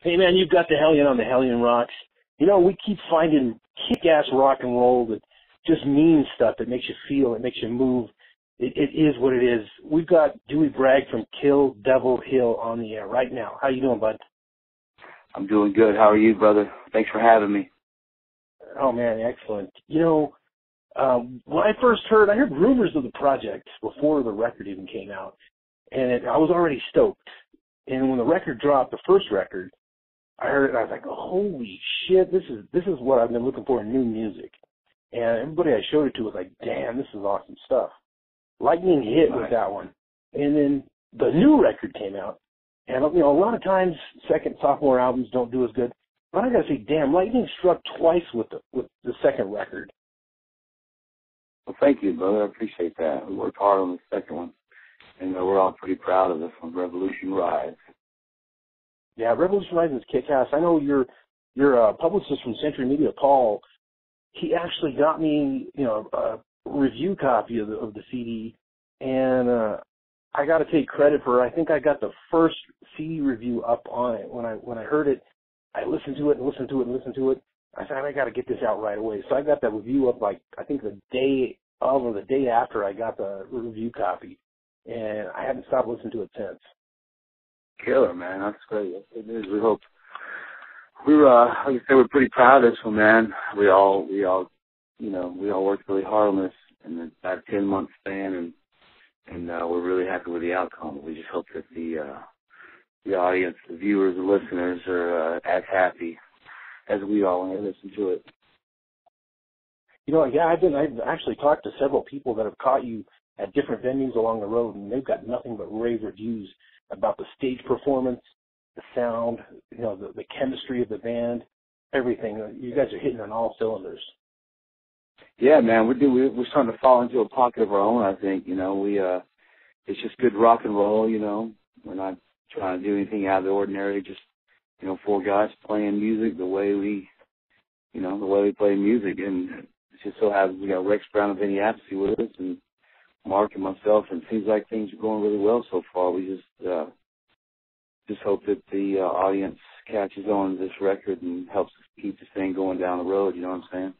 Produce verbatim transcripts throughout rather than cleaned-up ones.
Hey, man, you've got the Hellion on the Hellion Rocks. You know, we keep finding kick-ass rock and roll that just means stuff, that makes you feel, it makes you move. It, it is what it is. We've got Dewey Bragg from Kill Devil Hill on the air right now. How you doing, bud? I'm doing good. How are you, brother? Thanks for having me. Oh, man, excellent. You know, um, when I first heard, I heard rumors of the project before the record even came out, and it, I was already stoked. And when the record dropped, the first record, I heard it and I was like, holy shit, this is this is what I've been looking for in new music. And everybody I showed it to was like, damn, this is awesome stuff. Lightning hit with that one. And then the new record came out. And, you know, a lot of times second, sophomore albums don't do as good. But I got to say, damn, Lightning struck twice with the, with the second record. Well, thank you, brother. I appreciate that. We worked hard on the second one. And uh, we're all pretty proud of this one, Revolution Rise. Yeah, Revolution Rise is kick-ass. I know your your uh, publicist from Century Media, Paul, he actually got me, you know, a review copy of the, of the C D, and uh, I got to take credit for it. I think I got the first C D review up on it. When I when I heard it, I listened to it and listened to it and listened to it. I said, I got to get this out right away. So I got that review up, like, I think the day of or the day after I got the review copy, and I haven't stopped listening to it since. Killer, man. That's great. It is. We hope. We were, uh, like I said, we're pretty proud of this one, man. We all, we all, you know, we all worked really hard on this in about a ten month span, and and uh, we're really happy with the outcome. We just hope that the uh, the audience, the viewers, the listeners are uh, as happy as we are when they listen to it. You know, yeah, I've been, I've actually talked to several people that have caught you at different venues along the road, and they've got nothing but rave reviews about the stage performance, the sound, you know, the, the chemistry of the band, everything. You guys are hitting on all cylinders. Yeah, man, we're doing, we're starting to fall into a pocket of our own. I think, you know, we uh, it's just good rock and roll. You know, we're not trying to do anything out of the ordinary. Just, you know, four guys playing music the way we, you know, the way we play music, and it just so happens we got Rex Brown and Vinny Appice with us, and Mark and myself, and it seems like things are going really well so far. We just uh, just hope that the uh, audience catches on to this record and helps us keep this thing going down the road, you know what I'm saying?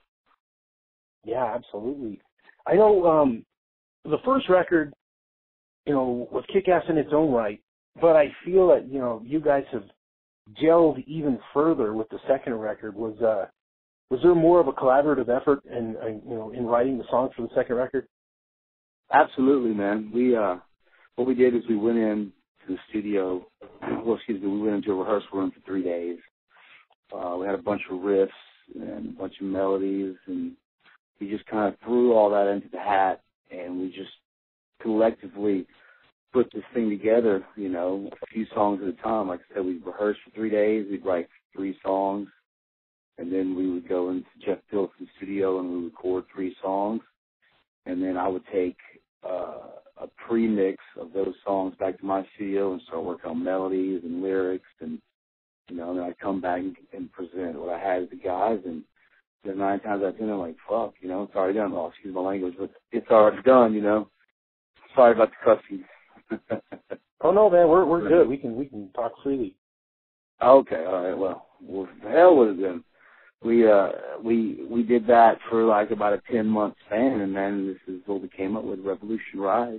Yeah, absolutely. I know um, the first record, you know, was kick-ass in its own right, but I feel that, you know, you guys have gelled even further with the second record. Was uh, was there more of a collaborative effort in, uh, you know, in writing the songs for the second record? Absolutely, man. We uh, what we did is we went in to the studio. Well, excuse me, we went into a rehearsal room for three days. Uh, we had a bunch of riffs and a bunch of melodies, and we just kind of threw all that into the hat, and we just collectively put this thing together. You know, a few songs at a time. Like I said, we rehearsed for three days. We'd write three songs, and then we would go into Jeff Pilson's studio and we would record three songs. And then I would take uh, a pre-mix of those songs back to my studio and start working on melodies and lyrics, and you know, and then I'd come back and, and present what I had to the guys, and then nine times out of ten I'm like, fuck, you know, it's already done. Oh, excuse my language, but it's already done, you know. Sorry about the cussing. Oh no, man, we're we're good. We can we can talk freely. Okay, all right. Well, well the hell with it then. We uh we we did that for like about a ten month span, and then this is what we came up with, Revolution Rise.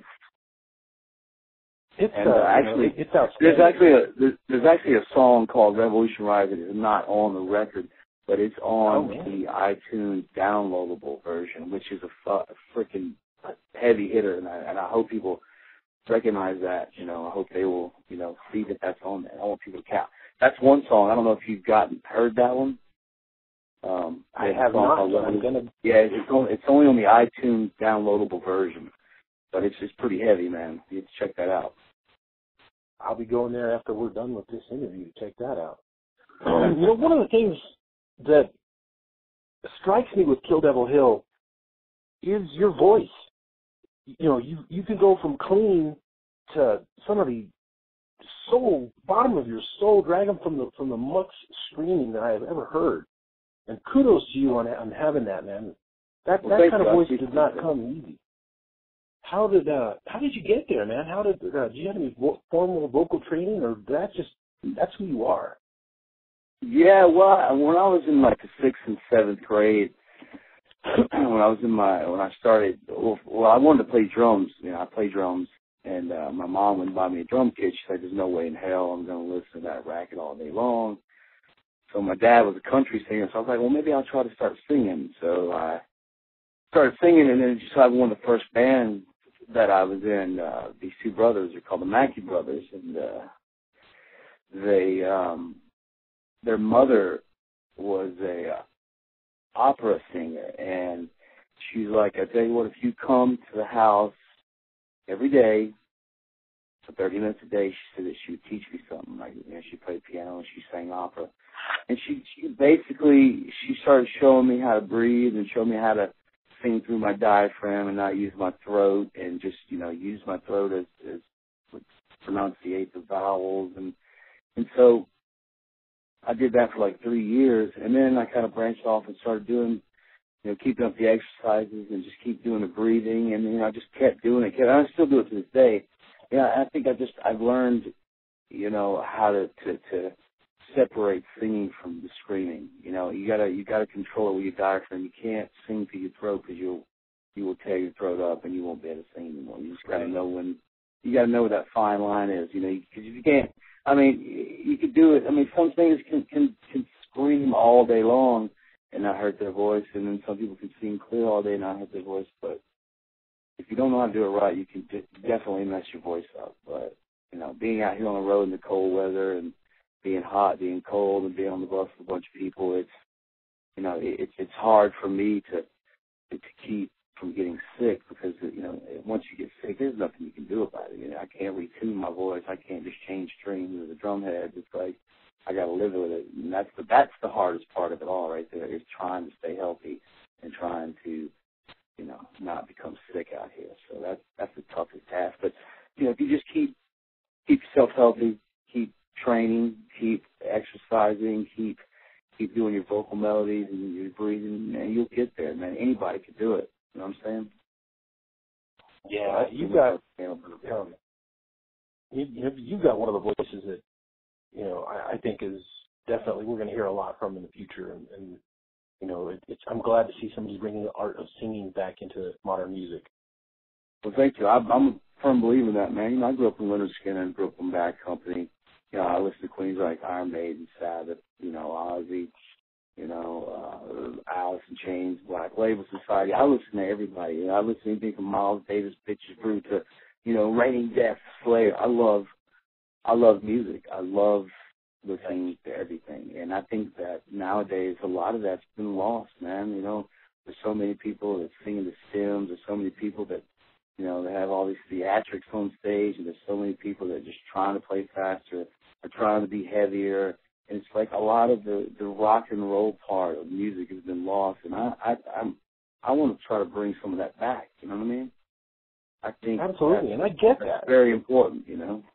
It's and, uh, uh, actually you know, it's outstanding. There's actually a there's, there's actually a song called Revolution Rise that is not on the record, but it's on oh, the iTunes downloadable version, which is a, fu- a freaking heavy hitter, and I, and I hope people recognize that. You know, I hope they will, you know, see that that's on there. I want people to count. That's one song. I don't know if you've gotten heard that one. Um, I have not. I'm gonna. Yeah, it's only, it's only on the iTunes downloadable version, but it's it's pretty heavy, man. You have to check that out. I'll be going there after we're done with this interview to check that out. Um, you know, one of the things that strikes me with Kill Devil Hill is your voice. You know, you you can go from clean to some of the soul, bottom of your soul, drag them from the from the mucks screaming that I have ever heard. And kudos to you on, on having that, man. That well, that kind of voice you. did not come easy. How did uh how did you get there, man? How did uh, do you have any vo- formal vocal training, or that's just that's who you are? Yeah, well, when I was in like the sixth and seventh grade, when I was in my, when I started, well, well, I wanted to play drums. You know, I play drums, and uh, my mom wouldn't buy me a drum kit. She said, "There's no way in hell I'm going to listen to that racket all day long." So my dad was a country singer, so I was like, well, maybe I'll try to start singing. So I started singing, and then just had one of the first bands that I was in. Uh, these two brothers are called the Mackey Brothers, and uh, they, um, their mother was a uh, opera singer, and she's like, I tell you what, if you come to the house every day for thirty minutes a day, she said that she would teach me something. Like, you know, she played piano and she sang opera. And she, she basically, she started showing me how to breathe and show me how to sing through my diaphragm and not use my throat and just, you know, use my throat as, as pronunciate the vowels. And, and so I did that for like three years. And then I kind of branched off and started doing, you know, keeping up the exercises and just keep doing the breathing. And, you know, I just kept doing it. And I still do it to this day. Yeah, I think I just, I've learned, you know, how to, to, to separate singing from the screaming. You know, you gotta, you gotta control it with your diaphragm. You can't sing through your throat because you'll, you will tear your throat up and you won't be able to sing anymore. You just gotta know when, you gotta know where that fine line is, you know, because if you can't, I mean, you could do it. I mean, some singers can, can, can scream all day long and not hurt their voice, and then some people can sing clear all day and not hurt their voice, but if you don't know how to do it right, you can definitely mess your voice up. But, you know, being out here on the road in the cold weather and being hot, being cold, and being on the bus with a bunch of people, it's, you know, it's it's hard for me to to keep from getting sick because, you know, once you get sick, there's nothing you can do about it. You know, I can't retune my voice. I can't just change strings with the drum head. It's like I got to live with it, and that's the that's the hardest part of it all, right there, is trying to stay healthy and trying to, you know, not become sick out here. So that's that's the toughest task. But, you know, if you just keep keep yourself healthy, keep training, keep exercising, keep keep doing your vocal melodies and your breathing, man, you'll get there, man. Anybody can do it. You know what I'm saying? Yeah, you've got um, you, you've got one of the voices that, you know, I, I think is definitely we're going to hear a lot from in the future, and, and you know, it, it's, I'm glad to see somebody bringing the art of singing back into modern music. Well, thank you. I, I'm a firm believer in that, man. You know, I grew up in Leonard Skinner and grew up in Bad Company. You know, I listened to Queens like Iron Maiden, Sabbath, you know, Ozzy, you know, uh, Alice in Chains, Black Label Society. I listen to everybody. You know, I listen to anything from Miles Davis, Bitches Brew to, you know, Raining Death, Slayer. I love, I love music. I love listening to everything. And I think that nowadays a lot of that's been lost, man. You know, there's so many people that sing in the stems. There's so many people that, you know, they have all these theatrics on stage, and there's so many people that are just trying to play faster or trying to be heavier. And it's like a lot of the, the rock and roll part of music has been lost. And I, I, I'm, I want to try to bring some of that back. You know what I mean? I think absolutely, and I get that. That's very important, you know.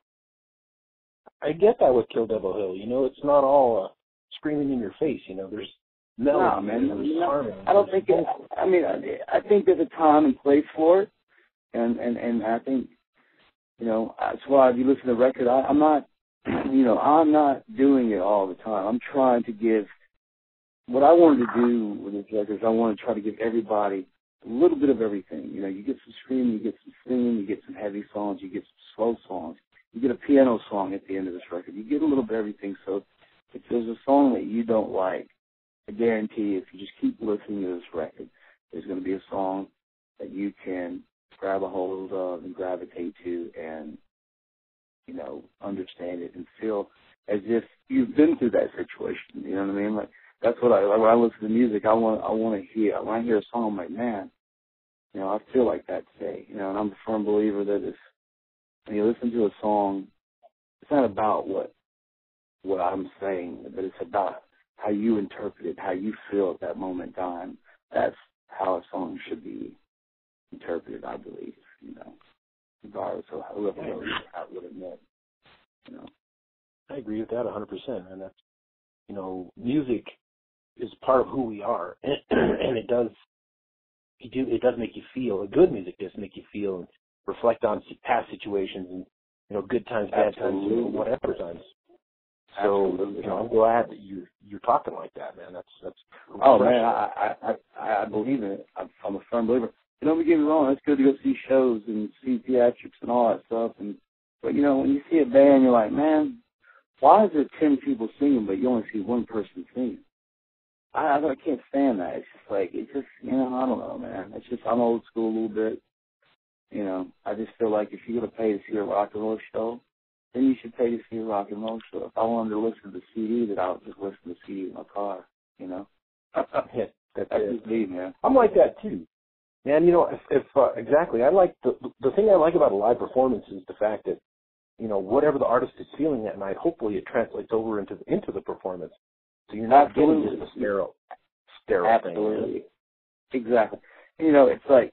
I get that with Kill Devil Hill. You know, it's not all uh, screaming in your face. You know, there's melody. No, man. There's you know, harmony. I don't think it, I mean, I, I think there's a time and place for it. And, and, and I think, you know, that's why if you listen to the record, I, I'm not, you know, I'm not doing it all the time. I'm trying to give, what I wanted to do with this record is I want to try to give everybody a little bit of everything. You know, you get some screaming, you get some singing, you get some heavy songs, you get some slow songs, you get a piano song at the end of this record. You get a little bit of everything. So if there's a song that you don't like, I guarantee if you just keep listening to this record, there's going to be a song that you can grab a hold of and gravitate to and, you know, understand it and feel as if you've been through that situation. You know what I mean? Like, that's what I, like when I listen to music, I want, I want to hear, when I hear a song, I'm like, man, you know, I feel like that today. You know, and I'm a firm believer that it's, when you listen to a song, it's not about what, what I'm saying, but it's about how you interpret it, how you feel at that moment in time. That's how a song should be interpreted, I believe, you know, regardless of whoever knows how it would meant, you know. I agree with that one hundred percent, and that's, you know, music is part of who we are, and, and it does, it, do, it does make you feel, good music does make you feel and reflect on past situations and, you know, good times, bad Absolutely. times, whatever times. So, Absolutely. you know, I'm glad that you you're talking like that, man. That's that's. Oh man, I I I, I believe in it. I'm, I'm a firm believer. You don't get me wrong. It's good to go see shows and see theatrics and all that stuff. And but you know, when you see a band, you're like, man, why is there ten people singing, but you only see one person singing? I I can't stand that. It's just like it's just you know I don't know, man. It's just I'm old school a little bit. You know, I just feel like if you're gonna pay to see a rock and roll show, then you should pay to see a rock and roll show. If I wanted to listen to the C D, then I'll just listen to the C D in my car, you know? Yeah, that's That's it. just me, man. I'm like that, too. Man, you know, if, if uh, exactly, I like, the the thing I like about a live performance is the fact that, you know, whatever the artist is feeling that night, hopefully it translates over into the, into the performance. So you're not Absolutely. getting just a sterile, sterile Absolutely. thing. Exactly. You know, it's like,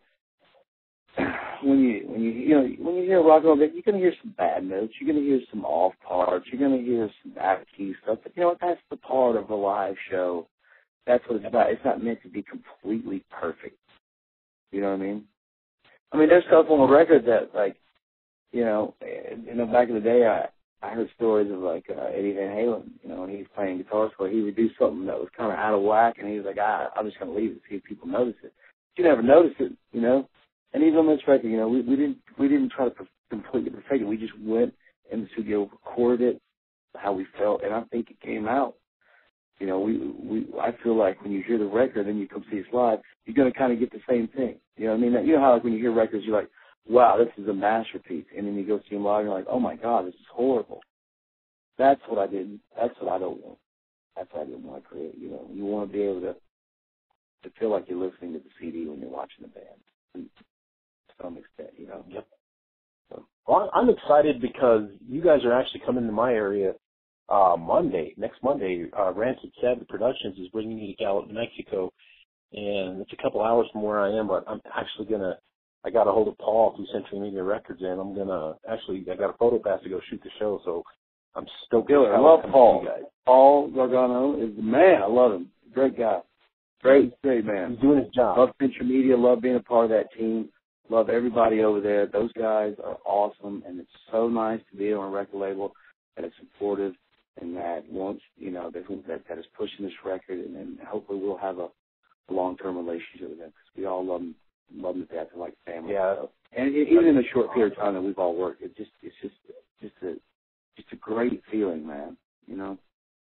when you when you you know when you hear rock and roll, you're gonna hear some bad notes, you're gonna hear some off parts, you're gonna hear some back key stuff. But you know what? That's the part of a live show. That's what it's about. It's not meant to be completely perfect. You know what I mean? I mean, there's stuff on the record that, like, you know, you know, back in the day, I I heard stories of like uh, Eddie Van Halen. You know, when he was playing guitar solo, he would do something that was kind of out of whack, and he was like, ah, I'm just gonna leave it, see if people notice it. But you never notice it, you know. And even on this record, you know, we, we didn't we didn't try to completely perfect it. We just went in the studio, recorded it, how we felt, and I think it came out. You know, we we I feel like when you hear the record and you come see us live, you're gonna kind of get the same thing. You know what I mean? You know how like when you hear records, you're like, wow, this is a masterpiece, and then you go see them live, and you're like, oh my God, this is horrible. That's what I didn't. That's what I don't want. That's what I didn't want to create. You know, you want to be able to to feel like you're listening to the C D when you're watching the band. And, to some extent, you know. Yep. So, well, I'm excited because you guys are actually coming to my area uh, Monday. Next Monday, uh, Rancid Savage Productions is bringing me to Gallup, New Mexico, and it's a couple hours from where I am. But I'm actually gonna. I got a hold of Paul through Century Media Records, and I'm gonna actually. I got a photo pass to go shoot the show, so I'm stoked. Good. I love Paul. Guys. Paul Gargano is the man. I love him. Great guy. Great, great man. He's doing his job. Love Century Media. Love being a part of that team. Love everybody over there. Those guys are awesome, and it's so nice to be on a record label that is supportive and that wants, you know, that that, that is pushing this record, and then hopefully we'll have a, a long-term relationship with them because we all love them, love them to death and like family. Yeah. So, and it, even in the short period of time that we've all worked, it just it's just just a just a great feeling, man. You know.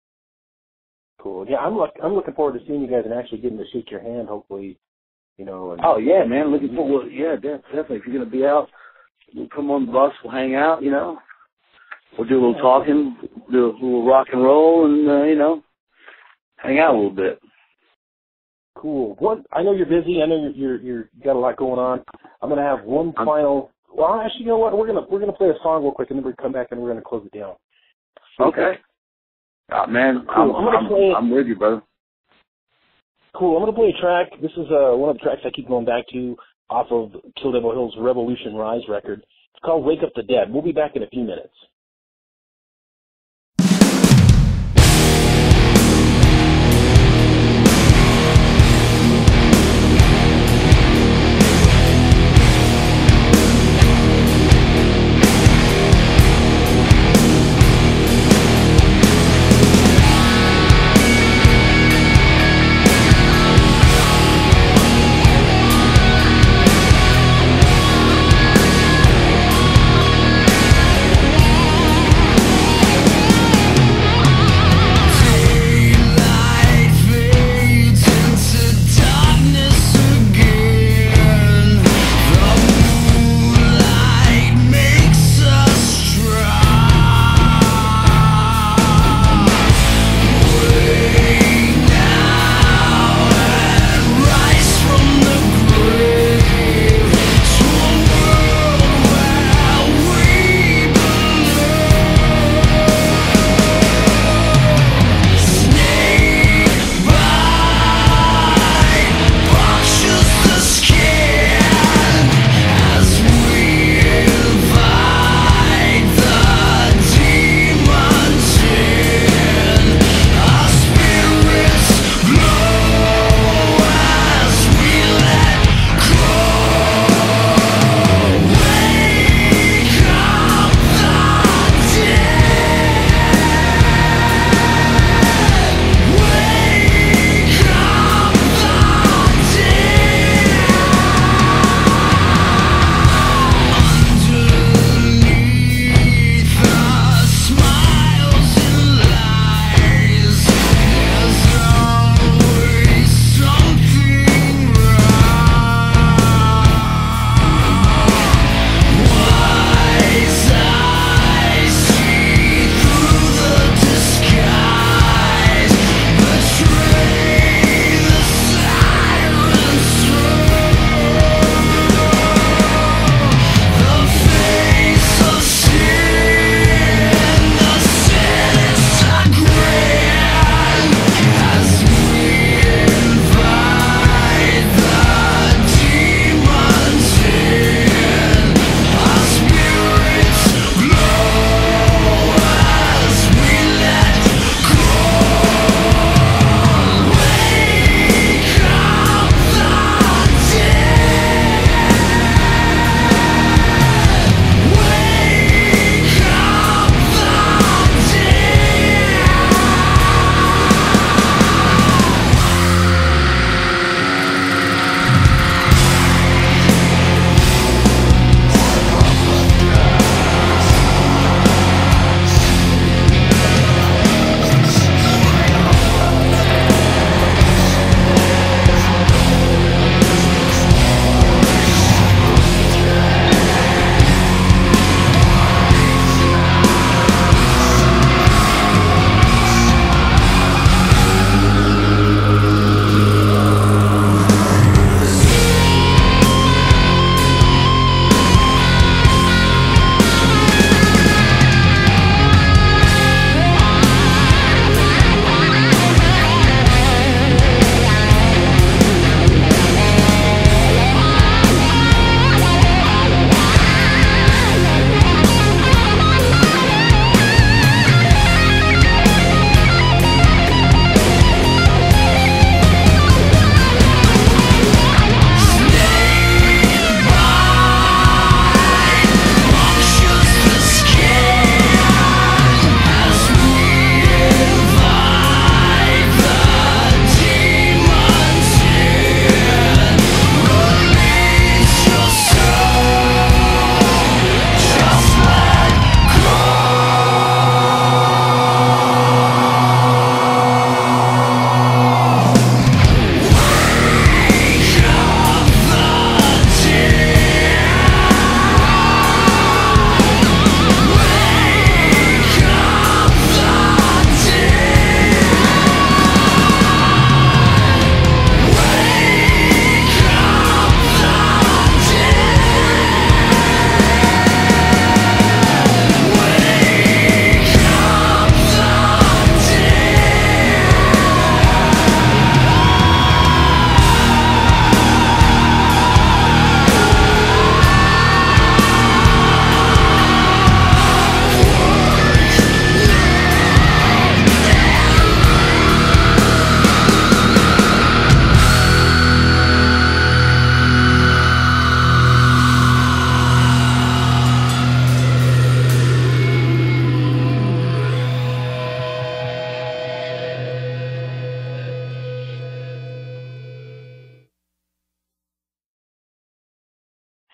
Cool. Yeah, I'm look I'm looking forward to seeing you guys and actually getting to shake your hand, hopefully. You know, and, oh yeah, man! Looking forward. Yeah, definitely. If you're gonna be out, we'll come on the bus. We'll hang out. You know, we'll do a little talking, do a little rock and roll, and uh, you know, hang out a little bit. Cool. One, I know you're busy. I know you're you're, you're you got a lot going on. I'm gonna have one I'm, final. Well, actually, you know what? We're gonna we're gonna play a song real quick, and then we're gonna come back and we're gonna close it down. Okay. Oh, man, cool. I'm, I'm, gonna I'm, play, I'm with you, brother. Cool. I'm going to play a track. This is uh, one of the tracks I keep going back to off of Kill Devil Hill's Revolution Rise record. It's called Wake Up the Dead. We'll be back in a few minutes. We'll be right back.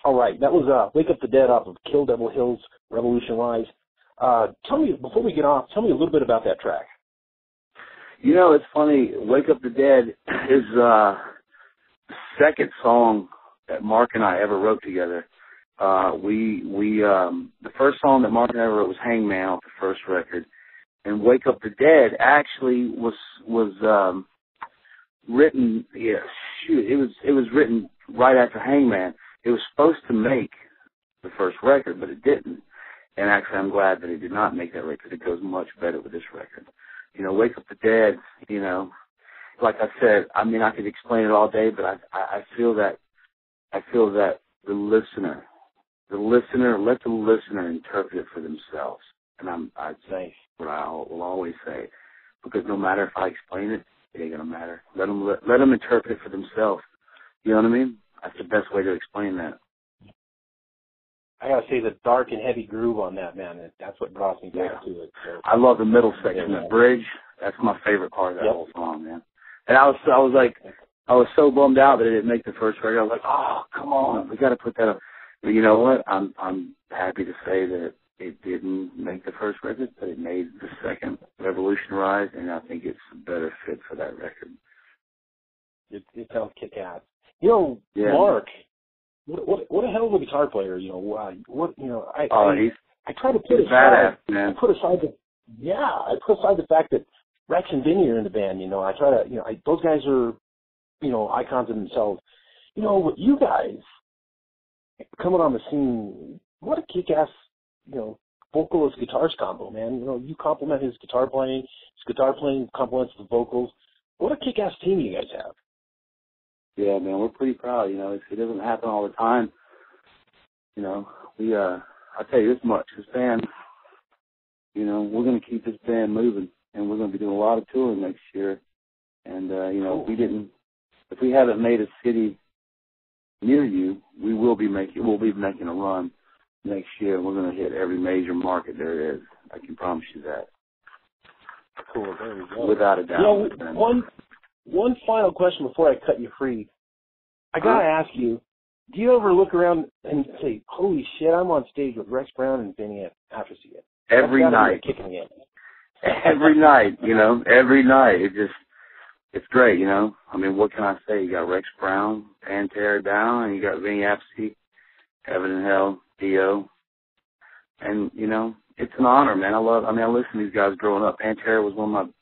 All right, that was uh, Wake Up the Dead off of Kill Devil Hill's Revolution Rise. Uh, tell me, before we get off, tell me a little bit about that track. You know, it's funny, Wake Up the Dead is uh, the second song that Mark and I ever wrote together. Uh, we, we, um, the first song that Mark and I ever wrote was Hangman off the first record. And Wake Up the Dead actually was, was, um, written, yeah, shoot, it was, it was written right after Hangman. It was supposed to make the first record, but it didn't. And actually, I'm glad that it did not make that record. It goes much better with this record. You know, Wake Up the Dead, you know, like I said, I mean, I could explain it all day, but I, I feel that, I feel that the listener, the listener, let the listener interpret it for themselves. And I'm, I'd say what I will always say, because no matter if I explain it, it ain't gonna matter. Let them, let, let them interpret it for themselves. You know what I mean? That's the best way to explain that. I gotta say the dark and heavy groove on that, man. That's what draws me back yeah. to it. So. I love the middle section, yeah, the bridge. That's my favorite part of that yep. whole song, man. And I was, I was like, I was so bummed out that it didn't make the first record. I was like, oh, come on, we got to put that up. But you know what? I'm, I'm happy to say that it didn't make the first record, but it made the second, Revolution Rise, and I think it's a better fit for that record. It, it sounds kick-ass. You know, yeah. Mark. What, what what a hell of a guitar player, you know. Uh, what you know, I oh, I, he's, I try to put he's aside, badass, man. I put aside the yeah, I put aside the fact that Rex and Vinny are in the band. You know, I try to you know, I, those guys are you know icons in themselves. You know, with you guys coming on the scene, what a kick-ass you know vocalist guitarist combo, man. You know, you compliment his guitar playing, his guitar playing complements the vocals. What a kick-ass team you guys have. Yeah, man, we're pretty proud, you know. It, it doesn't happen all the time. You know, we, uh, I'll tell you this much, this band, you know, we're going to keep this band moving, and we're going to be doing a lot of touring next year. And, uh, you know, cool. if we didn't, if we haven't made a city near you, we will be making, we'll be making a run next year. We're going to hit every major market there is. I can promise you that. Cool, there we go. Without a doubt. You know, one, One final question before I cut you free. I gotta huh? ask you, do you ever look around and say, holy shit, I'm on stage with Rex Brown and Vinny Appice? Every night. Kicking in. Every night, you know, every night. It just, it's great, you know. I mean, what can I say? You got Rex Brown, Pantera down, and you got Vinny Appice, Heaven and Hell, Dio. And, you know, it's an honor, man. I love, I mean, I listened to these guys growing up. Pantera was one of my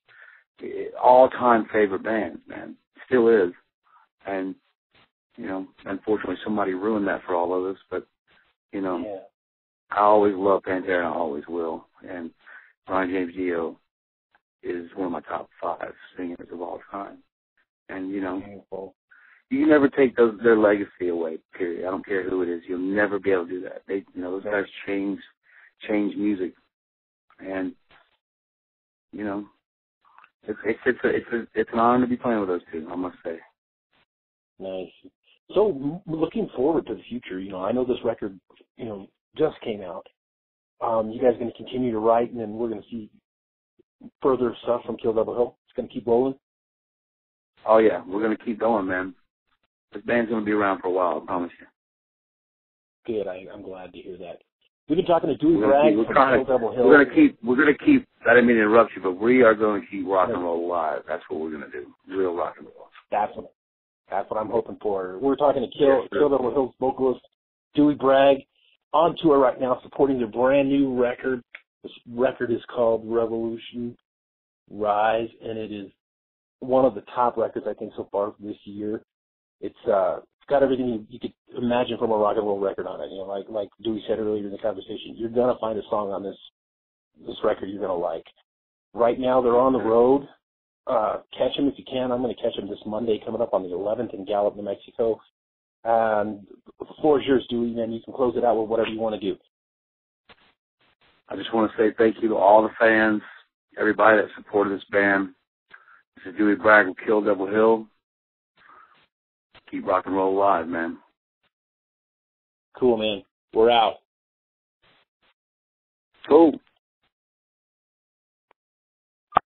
all-time favorite bands, man. Still is. And, you know, unfortunately somebody ruined that for all of us, but, you know, yeah. I always love Pantera, and I always will. And Ronnie James Dio is one of my top five singers of all time. And, you know, Beautiful. You never take those, their legacy away, period. I don't care who it is. You'll never be able to do that. They, you know, those guys change, change music. And, you know, It's it's it's a, it's, a, it's an honor to be playing with those two, I must say. Nice. So looking forward to the future, you know, I know this record, you know, just came out. Um, you guys are going to continue to write, and then we're going to see further stuff from Kill Devil Hill. It's going to keep rolling. Oh yeah, we're going to keep going, man. This band's going to be around for a while, I promise you. Good. I, I'm glad to hear that. We've been talking to Dewey Bragg from Kill Devil Hill. We're going to keep, we're going to keep, I didn't mean to interrupt you, but we are going to keep rock and roll alive. That's what we're going to do. Real rock and roll. That's what, that's what I'm hoping for. We're talking to Kill, yes, Kill Devil Hill's vocalist, Dewey Bragg, on tour right now supporting their brand new record. This record is called Revolution Rise, and it is one of the top records, I think, so far this year. It's, uh, it's got everything you, you could imagine from a rock and roll record on it. You know, like like Dewey said earlier in the conversation, you're gonna find a song on this this record you're gonna like. Right now, they're on the road. Uh, catch them if you can. I'm gonna catch them this Monday coming up on the eleventh in Gallup, New Mexico. And the floor is yours, Dewey, and you can close it out with whatever you want to do. I just want to say thank you to all the fans, everybody that supported this band. This is Dewey Bragg with Kill Devil Hill. Keep rock and roll alive, man. Cool, man. We're out. Cool.